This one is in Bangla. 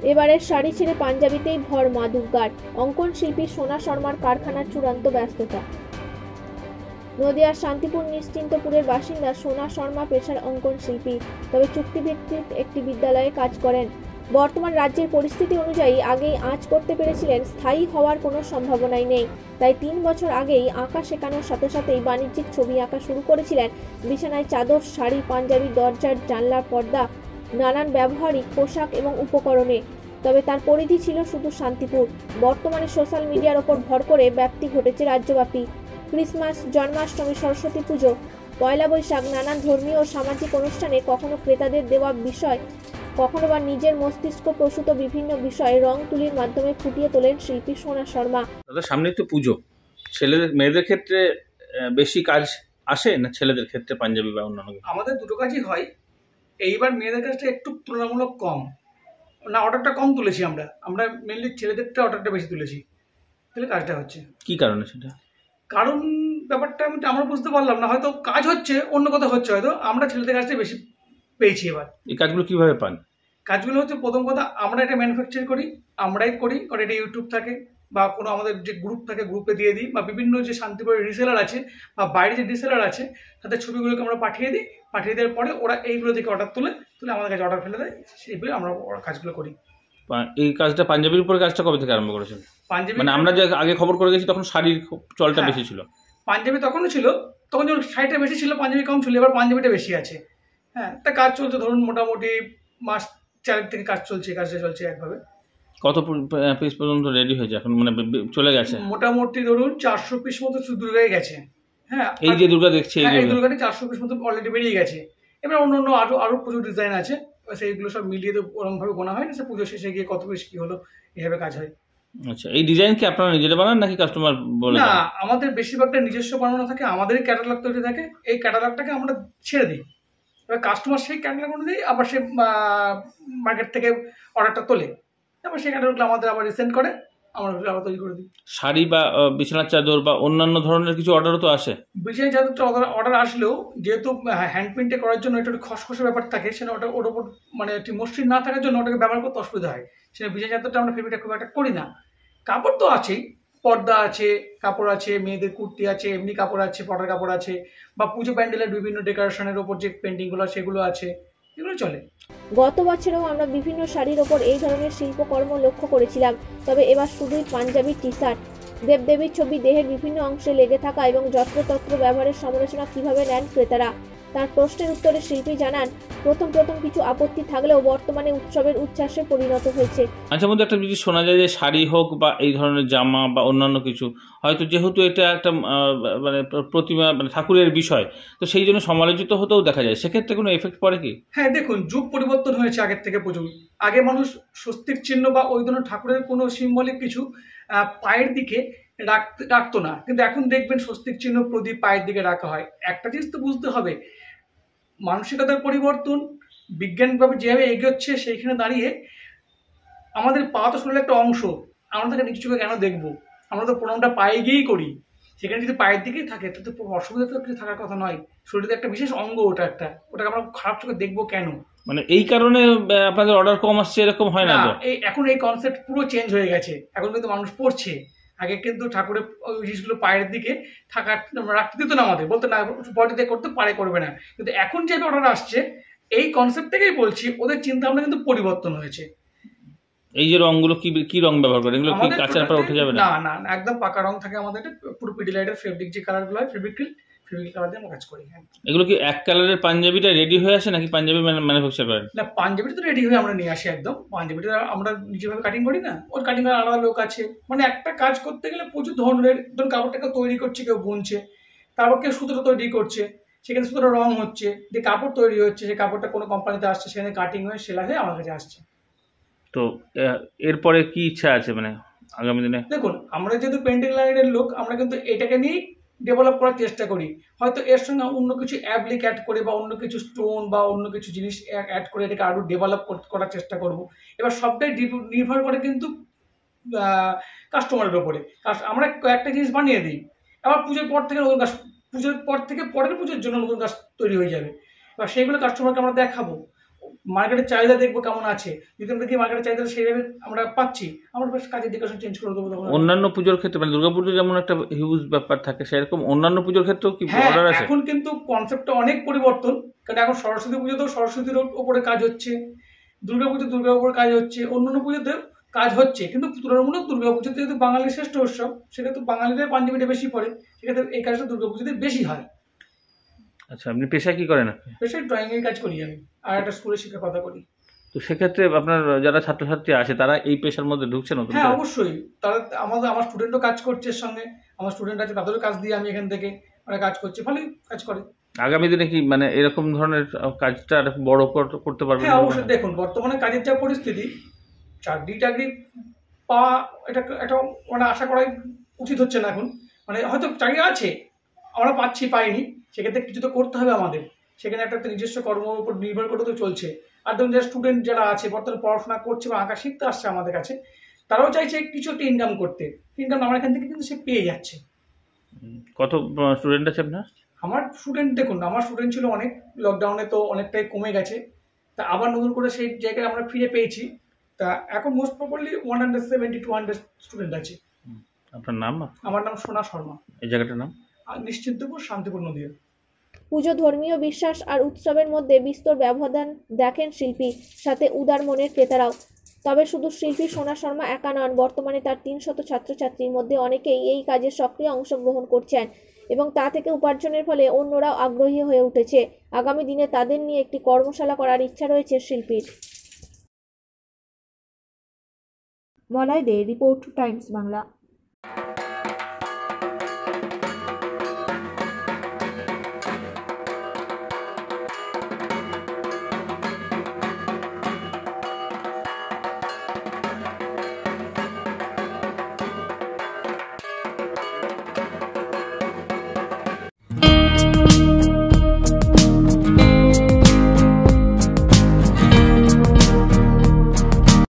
এবারের শাড়ি ছেড়ে পাঞ্জাবিতেই ভর মা দুর্গার। অঙ্কন শিল্পী সোনা শর্মার কারখানার চূড়ান্ত ব্যস্ততা। নদিয়ার শান্তিপুর নিশ্চিন্তপুরের বাসিন্দা সোনা শর্মা পেশার অঙ্কন শিল্পী, তবে চুক্তিভিত্তিক একটি বিদ্যালয়ে কাজ করেন। বর্তমান রাজ্যের পরিস্থিতি অনুযায়ী আগেই আঁচ করতে পেরেছিলেন স্থায়ী হওয়ার কোনো সম্ভাবনাই নেই, তাই 3 বছর আগেই আঁকা শেখানোর সাথে সাথেই বাণিজ্যিক ছবি আঁকা শুরু করেছিলেন। বিছানায় চাদর, শাড়ি, পাঞ্জাবি, দরজার জানলার পর্দা, নানান ব্যবহারিক পোশাক এবং উপকরণে। তবে তার পরিধি ছিল শুধু শান্তিপুর। বর্তমানে সোশ্যাল মিডিয়ার ওপর ভর করে ব্যাপ্তি ঘটেছে রাজ্যব্যাপী। ক্রিসমাস, জন্মাষ্টমী, সরস্বতী পুজো, পয়লা বৈশাখ, নানান ধর্মীয় ও সামাজিক অনুষ্ঠানে কখনো ক্রেতাদের দেওয়া বিষয়, কখনো বা নিজের মস্তিষ্ক প্রসূত বিভিন্ন বিষয়ে রং তুলির মাধ্যমে ফুটিয়ে তোলেন শিল্পী সোনা শর্মা। দাদা, সামনেই তো পুজো, ছেলেদের মেয়েদের ক্ষেত্রে বেশি কাজ আসে না ছেলেদের ক্ষেত্রে পাঞ্জাবি বা অন্যান্য? আমাদের দুটো কাজই হয়। এইবার মেয়েদের কাজটা একটু তুলনামূলক কম, না অর্ডারটা কম তুলেছি আমরা মেনলি ছেলেদেরটা অর্ডারটা বেশি তুলেছি, তাহলে কাজটা হচ্ছে। কি কারণে সেটা? কারণ ব্যাপারটা আমরা বুঝতে পারলাম না, হয়তো কাজ হচ্ছে অন্য কথা হচ্ছে, হয়তো আমরা ছেলেদের কাজটা বেশি পেয়েছি। এবার এই কাজগুলো কিভাবে পান? কাজগুলো হচ্ছে, প্রথম কথা আমরা এটা ম্যানুফ্যাকচার করি, আমরাই করি, কারণ এটা ইউটিউব থাকে বা কোনো আমাদের যে গ্রুপ থাকে গ্রুপে দিয়ে দিই, বা বিভিন্ন যে শান্তিপুরের রিসেলার আছে বা বাইরে যে রিসেলার আছে তাদের ছবিগুলোকে আমরা পাঠিয়ে দিই। পাঠিয়ে দেওয়ার পরে ওরা এইগুলো থেকে অর্ডার তুলে আমাদের কাছে অর্ডার ফেলে দেয়, সেইভাবে আমরা কাজগুলো করি। এই কাজটা পাঞ্জাবির উপরে কাজটা কবে থেকে আরম্ভ করেছেন? পাঞ্জাবি মানে আমরা যে আগে খবর করে গেছি তখন শাড়ির চলটা বেশি ছিল। পাঞ্জাবি তখনও ছিল, তখন যখন শাড়িটা বেশি ছিল পাঞ্জাবি কম ছিল, এবার পাঞ্জাবিটা বেশি আছে। হ্যাঁ, তা কাজ চলছে, ধরুন মোটামুটি মাস 4 থেকে কাজটা চলছে একভাবে। কত পিস পর্যন্ত রেডি হয়েছে এখন, মানে চলে গেছে? মোটামুটি ধরুন 400 পিস মতো শুধু দুর্গায় গেছে। হ্যাঁ, এই যে দুর্গা দেখছি, এই দুর্গাটি 400 পিস মতো অলরেডি বেরিয়ে গেছে। এবার অন্য আরো প্রচুর ডিজাইন আছে, সেইগুলো সব মিলিয়ে তো ওরকমভাবে গোনা হয় না, সে পুজো শেষে গিয়ে কত পিস কি হলো এইভাবে কাজ হয়। আচ্ছা, এই ডিজাইন কি আপনারা নিজেরা বানান নাকি কাস্টমার বলে? না, আমাদের বেশিরভাগটা নিজস্ব বানানো থাকে, আমাদেরই ক্যাটালগ তৈরি থাকে। এই ক্যাটালগটাকে আমরা ছেড়ে দিই, এবার কাস্টমার সেই ক্যাটালগ অনুযায়ী আবার সে মার্কেট থেকে অর্ডারটা তোলে, তারপর সেই ক্যাটালগটা আমাদের আবার রিসেন্ড করে, আমরা আবার তৈরি করে দিই। শাড়ি বা বিছানার চাদর বা অন্যান্য ধরনের কিছু অর্ডারও তো আসে? বিছানার চাদরটা অর্ডার আসলেও যেহেতু হ্যান্ড প্রিন্টে করার জন্য এটা একটু খসখসে ব্যাপার থাকে, সেটা ওর ওপর মানে একটি মসৃণ না থাকার জন্য ওটাকে ব্যবহার করতে অসুবিধা হয়। সেটা বিছানার চাদরটা আমরা ফেব্রিকটা খুব একটা করি না। কাপড় তো আছেই, পর্দা আছে, কাপড় আছে, মেয়েদের কুর্তি আছে, এমনি কাপড় আছে, পটার কাপড় আছে, বা পুজো প্যান্ডেলের বিভিন্ন ডেকোরেশনের ওপর যে পেন্টিংগুলো সেগুলো আছে, এগুলো চলে। গত বছরেও আমরা বিভিন্ন শাড়ির ওপর এই ধরনের শিল্পকর্ম লক্ষ্য করেছিলাম, তবে এবার শুধুই পাঞ্জাবি, টি শার্ট। দেবদেবীর ছবি দেহের বিভিন্ন অংশে লেগে থাকা এবং যত্রতত্র ব্যবহারের সমালোচনা কিভাবে নেন ক্রেতারা, তার প্রশ্নের উত্তরে শিল্পী জানান, প্রথম কিছু আপত্তি থাকলেও বর্তমানে উৎসবের উচ্ছ্বাসে পরিণত হয়েছে। আচ্ছা, মধ্যে একটা যদি শোনা যায় যে শাড়ি হোক বা এই ধরনের জামা বা অন্যান্য কিছু, হয়তো যেহেতু এটা একটা মানে প্রতিমা, মানে ঠাকুরের বিষয়, তো সেই জন্য সমালোচিত হতেও দেখা যায়, সেক্ষেত্রে কোনো এফেক্ট পড়ে কি? হ্যাঁ, দেখুন, যুগ পরিবর্তন হয়েছে আগের থেকে প্রচুর। আগে মানুষ স্বস্তিক চিহ্ন বা ওই ধরনের ঠাকুরের কোনো সিম্বলিক কিছু পায়ের দিকে রাখতো না, কিন্তু এখন দেখবেন স্বস্তিক চিহ্ন, প্রদীপ পায়ের দিকে রাখা হয়। একটা জিনিস তো বুঝতে হবে, মানসিকতার পরিবর্তন, বিজ্ঞানভাবে যেভাবে এগোচ্ছে সেইখানে দাঁড়িয়ে আমাদের পা তো শরীরের একটা অংশ, আমরা তাকে নিচু চোখে কেন দেখবো? আমরা তো প্রণামটা পায়ে গিয়েই করি, সেখানে যদি পায়ের দিকেই থাকে তাতে তো অসুবিধা তো কিছু থাকার কথা নয়। শরীরের একটা বিশেষ অঙ্গ ওটাকে আমরা খারাপ চোখে দেখবো কেন? মানে এই কারণে আপনাদের অর্ডার কম আসছে এরকম হয় না তো? এখন এই কনসেপ্ট পুরো চেঞ্জ হয়ে গেছে, এখন কিন্তু মানুষ পড়ছে। আগে কিন্তু ঠাকুরের ওই জিনিসগুলো পায়ের দিকে রাখতে দিত না, আমাদের বলতে না বডিতে করতে পারে, করবে না। কিন্তু এখন যে অর্ডার আসছে এই কনসেপ্ট থেকেই বলছি, ওদের চিন্তা ভাবনা কিন্তু পরিবর্তন হয়েছে। এই যে রংগুলো কি রং ব্যবহার করে, এগুলো কি কাঁচার পর উঠে যাবে না? না, একদম পাকা রং থাকে আমাদের, পুরো পিডিলাইটের ফেব্রিক যে কালারগুলো হয়, ফেব্রিক কালার দিয়ে আমরা কাজ করি। হ্যাঁ, এগুলো কি এক কালারের পাঞ্জাবিটা রেডি হয়ে আসে নাকি পাঞ্জাবি ম্যানুফ্যাকচার করেন? না, পাঞ্জাবিটা তো রেডি হয়ে আমরা নিয়ে আসি একদম। পাঞ্জাবিটা আমরা নিজেভাবে কাটিং করি না, ওর কাটিং করার আলাদা লোক আছে। মানে একটা কাজ করতে গেলে প্রচুর ধরনের, ধরুন কাপড়টাকে তৈরি করছে, কেউ বুনছে, তারপর কেউ সুতোটা তৈরি করছে, সেখানে সুতোটা রং হচ্ছে, যে কাপড় তৈরি হচ্ছে, সেই কাপড়টা কোনো কোম্পানিতে আসছে, সেখানে কাটিং হয়ে সেলাই হয়ে আমার কাছে আসছে। তো এরপরে কি ইচ্ছা আছে মানে আগামী দিনে? দেখুন, আমরা যেহেতু পেন্টিং লাইনের লোক, আমরা কিন্তু এটাকে নিয়েই ডেভেলপ করার চেষ্টা করি। হয়তো এর সঙ্গে অন্য কিছু অ্যাপ্লিক অ্যাড করে বা অন্য কিছু স্টোন বা অন্য কিছু জিনিস অ্যাড করে এটাকে আরও ডেভেলপ করার চেষ্টা করব। এবার সবটাই নির্ভর করে কিন্তু কাস্টমারের ওপরে। আমরা কয়েকটা জিনিস বানিয়ে দিই, আবার পুজোর পর থেকে নতুন কাজ, পুজোর পর থেকে পরের পুজোর জন্য নতুন কাজ তৈরি হয়ে যাবে, এবার সেইগুলো কাস্টমারকে আমরা দেখাবো। মার্কেটের চাহিদা দেখবো কেমন আছে, যদি আমরা দেখি মার্কেটের চাহিদা সেইভাবে আমরা পাচ্ছি, আমরা বেশ কাজের ডেকোরেশন চেঞ্জ করে দেবো তখন। অন্যান্য পুজোর ক্ষেত্রে মানে দুর্গাপুজো যেমন একটা হিউজ ব্যাপার থাকে, সেরকম অন্যান্য পুজোর ক্ষেত্রেও কি হ্যাঁ, অর্ডার আছে? এখন কিন্তু কনসেপ্টটা অনেক পরিবর্তন, কারণ এখন সরস্বতী পুজোতেও সরস্বতীর ওপরে কাজ হচ্ছে, দুর্গার উপরে কাজ হচ্ছে, অন্যান্য পুজোতেও কাজ হচ্ছে, কিন্তু তুলনামূলক দুর্গাপুজোতে যেহেতু বাঙালির শ্রেষ্ঠ উৎসব, সেক্ষেত্রে বাঙালিদের পাঞ্জাবিটা বেশি পড়ে, সেক্ষেত্রে এই কাজটা দুর্গাপুজোতে বেশি হয়। আচ্ছা, আপনি পেশায় কি করেন আপনি? পেশায় ড্রয়িংয়ের কাজ করি আমি, আর একটা স্কুলে শিক্ষকতা করি। তো সেক্ষেত্রে আপনার যারা ছাত্রছাত্রী আছে তারা এই পেশার মধ্যে ঢুকছে নতুন হ্যাঁ, করে? অবশ্যই, তারা আমার স্টুডেন্টও কাজ করছে এর সঙ্গে, আমার স্টুডেন্ট আছে তাদেরও কাজ দিয়ে আমি এখান থেকে ওরা কাজ করছে, ভালোই কাজ করে। আগামী দিনে কি মানে এরকম ধরনের কাজটা আরো বড় করতে পারবেন? হ্যাঁ, অবশ্যই। দেখুন, বর্তমানে কাজের যা পরিস্থিতি, চাকরি পাওয়া এটা একটা মানে আশা করাই উচিত হচ্ছে না এখন। মানে হয়তো চাকরি আছে, আমরা পাইনি, সেক্ষেত্রে কিছু তো করতে হবে আমাদের, সেখানে একটা নিজস্ব কর্মের উপর নির্ভর করে তো চলছে। আর ধরুন যারা স্টুডেন্ট যারা আছে বর্তমানে পড়াশোনা করছে বা আঁকা শিখতে আসছে আমাদের কাছে, তারাও চাইছে কিছু একটা ইনকাম করতে, ইনকাম আমার এখান থেকে কিন্তু সে পেয়ে যাচ্ছে। কত স্টুডেন্ট আছে আপনার? আমার স্টুডেন্ট দেখুন, আমার স্টুডেন্ট ছিল অনেক, লকডাউনে তো অনেকটাই কমে গেছে, তা আবার নতুন করে সেই জায়গায় আমরা ফিরে পেয়েছি, তা এখন মোস্ট প্রবাবলি 170-200 স্টুডেন্ট আছে। আপনার নাম? আমার নাম সোনা শর্মা। এই জায়গাটার নাম? আর নিশ্চিন্তপুর, শান্তিপুর নদীয়া। পুজো ধর্মীয় বিশ্বাস আর উৎসবের মধ্যে বিস্তর ব্যবধান দেখেন শিল্পী, সাথে উদার মনের ক্রেতারাও। তবে শুধু শিল্পী সোনা শর্মা একা নন, বর্তমানে তার 300 ছাত্রছাত্রীর মধ্যে অনেকেই এই কাজে সক্রিয় অংশগ্রহণ করছেন এবং তা থেকে উপার্জনের ফলে অন্যরাও আগ্রহী হয়ে উঠেছে। আগামী দিনে তাদের নিয়ে একটি কর্মশালা করার ইচ্ছা রয়েছে শিল্পীর। Malay Dey, report, Times Bangla.